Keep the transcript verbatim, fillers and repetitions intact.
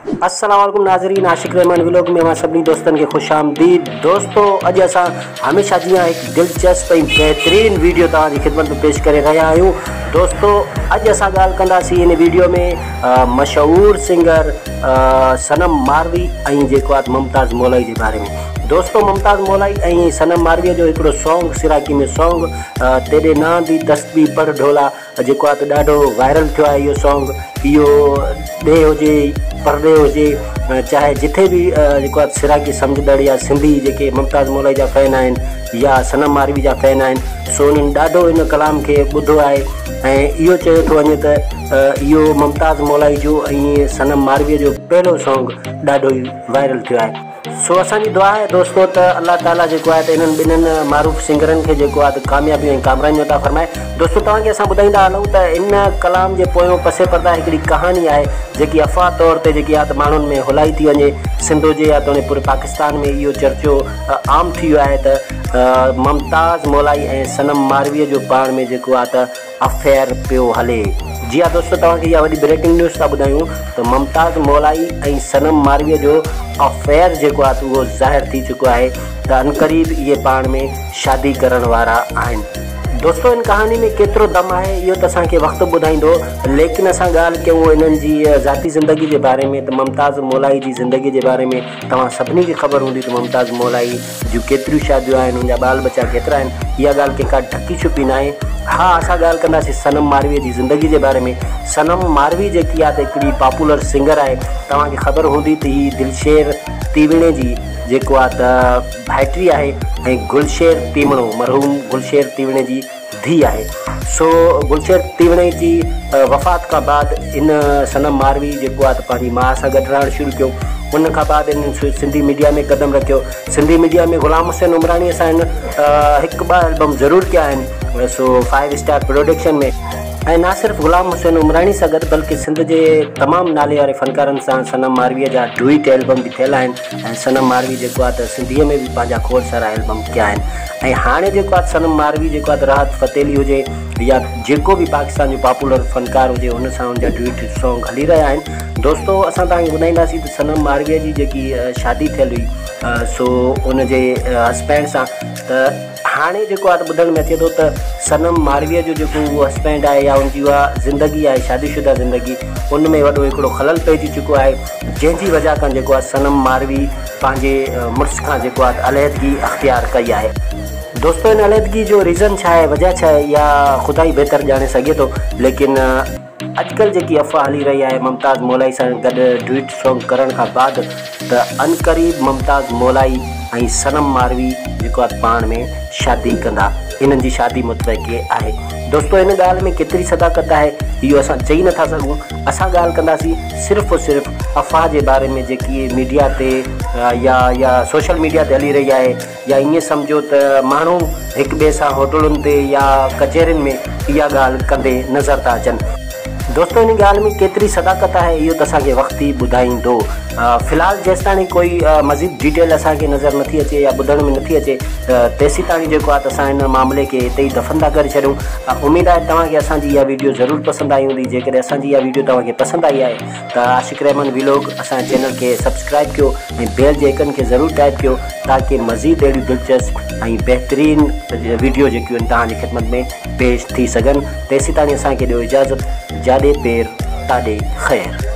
अस्सलाम वालेकुम नाज़रीन, आशिक रहमान व्लॉग में सभी दोस्तन के खुश आमदीद। दोस्तों अज अस हमेशा जी एक दिलचस्प बेहतरीन वीडियो तव्हांजी खिदमत में पेश करे रहा आहियूं। दोस्तों अज अस गाल कंदासीं इन वीडियो में मशहूर सिंगर सनम मारवी ऐं जेको आहे मुमताज़ मौलाई के बारे में। दोस्तों मुमताज़ मौलाई ऐं सनम मारवी जो हिकिड़ो सॉन्ग सिराकी में सॉन्ग तेरे नां दी तस्बीह पढ़ ढोला जेको आहे त ॾाढो वायरल थियो आहे। इहो सॉन्ग इहो ॾे हुजे परदे हुजे चाहे जिथे भी जेको आहे सिराकी सम्झदड़ या सिंधी जेके मुमताज़ मौलाई जा फैन आहिनि या सनम मारवी जा फैन आहिनि सो उन्हनि ॾाढो इन कलाम खे ॿुधो आहे ऐं इहो चयो थो वञे त इहो मुमताज़ मौलाई जो ऐं सनम मारवीअ जो पहिरियों सॉन्ग ॾाढो ई वायरल थियो आहे। सो असांजी दुआ है दोस्तों त अल्लाह ताला जेको आहे त इन्हनि ॿिन्हिनि मारूफ़ सिंगरनि खे जेको आहे त कामयाबी ऐं कामरानी अता फरमाए। दोस्तों तव्हांखे असां ॿुधाईंदा हलूं त इन कलाम जे पोयों पसे पर्दा हिकिड़ी कहानी आहे जेकी अफ़वाह तौर ते जेकी आहे त माण्हुनि में हुलाई थी वञे। सिंध हुजे या त पूरे पाकिस्तान में इहो चर्चो आम थी वियो आहे त मुमताज़ मौलाई ऐं सनम मारवीअ जो पाण में जेको आहे त अफेयर पियो हले। जी हाँ दोस्तों, तव्हांखे इहा वॾी ब्रेकिंग न्यूज़ था ॿुधायूं त मुमताज़ मौलाई ऐं सनम मारवीअ जो अफेयर जेको आहे त उहो ज़ाहिर थी चुको आहे त अनक़रीब इहे पाण में शादी करण वारा आहिनि। दोस्तों इन कहानी में केतिरो दम आहे इहो त असांखे वक़्तु ॿुधाईंदो, लेकिन असां ॻाल्हि कयूं इन्हनि जी ज़ाती ज़िंदगी जे बारे में त मुमताज़ मौलाई जी ज़िंदगी जे बारे में तव्हां सभिनी खे ख़बर हूंदी त मुमताज़ मौलाई जूं केतिरियूं शादियूं आहिनि, उनजा ॿाल बच्चा केतिरा आहिनि। इहा ॻाल्हि कंहिंखां ढकी छुपी न आहे। हाँ असां ॻाल्हि कंदासीं सनम मारवीअ जी ज़िंदगी जे बारे में। सनम मारवी जेकी आहे त हिकिड़ी पॉपुलर सिंगर आहे। तव्हांखे ख़बर हूंदी त हीअ दिलशेर तीवणे जी जेको आहे त भाइटी आहे ऐं गुलशेर तीवणो मरहूम गुलशेर तीवणे जी धी आहे। सो गुलशेर तीवणे जी वफ़ात खां बाद इन सनम मारवी जेको आहे त पंहिंजी माउ सां गॾु रहणु शुरू कयो। उन खां बाद इन्हनि सिंधी मीडिया में कदम रखियो। सिंधी मीडिया में ग़ुलाम हुसैन उमराणीअ सां हिकु ॿ एल्बम ज़रूरु कया आहिनि सो फाइव स्टार प्रोडक्शन में। ऐं ना सिर्फ़ु ग़ुलाम हुसैन उमराणी सां गॾु बल्कि सिंध जे तमामु नाले वारे फ़नकारनि सां सनम मारवीअ जा डुइट एल्बम बि थियल आहिनि ऐं सनम मारवी जेको आहे त सिंधीअ में बि पंहिंजा खोड़ सारा एल्बम कया आहिनि। ऐं हाणे जेको आहे सनम मारवी जेको आहे त राहत फ़तेह अली हुजे या जेको बि पाकिस्तान जो पॉपुलर फ़नकार हुजे उन सां उनजा डुइट सॉन्ग हली रहिया आहिनि। दोस्तों असां तव्हांखे ॿुधाईंदासीं त सनम मारवीअ जी जेकी शादी थियल हुई सो उनजे हस्बैंड सां त हाणे जेको आहे त ॿुधण में अचे थो त सनम मारवीअ जो जेको उहो हस्बैंड आहे या उनजी उहा ज़िंदगी आहे शादीशुदा ज़िंदगी उन में वॾो हिकिड़ो ख़लल पइजी चुको आहे, जंहिंजी वजह खां जेको आहे सनम मारवी पंहिंजे मुड़ुस खां जेको आहे अलहदगी अख़्तियार कई आहे। दोस्तों इन अलहदगी जो रीज़न छा आहे, वजह छा आहे, या ख़ुदा ई बहितर ॼाणे सघे थो। लेकिन अॼुकल्ह जेकी अफ़वाह हली रही आहे मुमताज़ मौलाई सां गॾु डुइट सॉन्ग करण खां बाद त अनक़रीब मुमताज़ मौलाई ऐं सनम मारवी जेको आहे पाण में शादी कंदा। इन्हनि जी शादी मुतवक़्क़े आहे। दोस्तों इन ॻाल्हि में केतिरी सदाकत आहे इहो असां चई नथा सघूं। असां ॻाल्हि कंदासीं सिर्फ़ु और सिर्फ़ु अफ़वाह जे बारे में जेकी मीडिया ते या या सोशल मीडिया ते हली रही आहे, या ईअं सम्झो त माण्हू हिक ॿिए सां होटलुनि ते या कचहरियुनि में इहा ॻाल्हि कंदे नज़र था अचनि। दोस्तों इन ॻाल्हि में केतिरी सदाकत आहे इहो त असांखे वक़्तु ई ॿुधाईंदो। फ़िलहाल जेसि ताणी कोई मज़ीद डिटेल असांखे नज़र नथी अचे या ॿुधण में नथी अचे तेसि ताणी जेको आहे त असां हिन मामले खे हिते ई दफ़न था करे छॾियूं। उमेदु आहे तव्हांखे असांजी इहा वीडियो ज़रूरु पसंदि आई हूंदी। जेकॾहिं असांजी इहा वीडियो तव्हांखे पसंदि आई आहे त आशिक रहमान व्लॉग असांजे चैनल खे सब्सक्राइब कयो ऐं बेल जे आइकन खे ज़रूरु टाइप कयो ताकि मज़ीद अहिड़ियूं दिलचस्प ऐं बहितरीन वीडियो जेकियूं आहिनि तव्हांजी ख़िदमत में पेश थी सघनि। तेसि ताणी असांखे ॾियो इजाज़त। जाॾे पेर ताॾे ख़ैर।